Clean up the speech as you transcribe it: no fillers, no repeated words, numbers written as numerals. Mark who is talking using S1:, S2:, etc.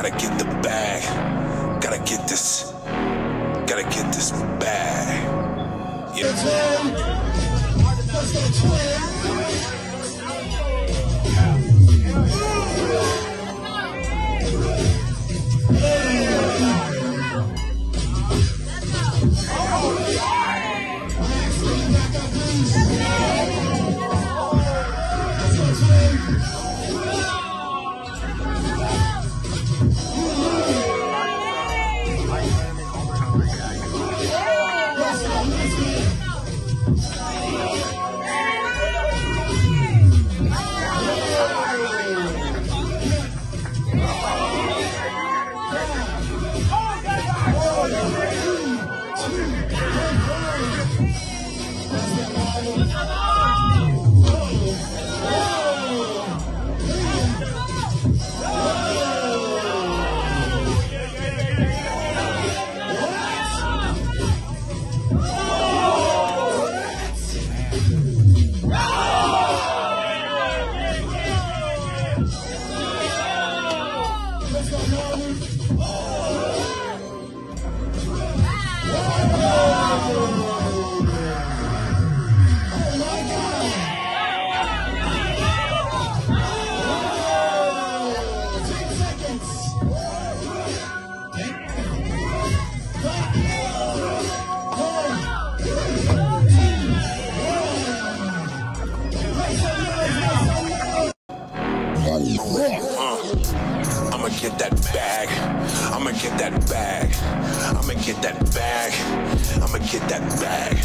S1: Gotta get the bag. Gotta get this. Gotta get this bag. Yeah. I'ma get that bag. I'ma get that bag. I'ma get that bag. I'ma get that bag.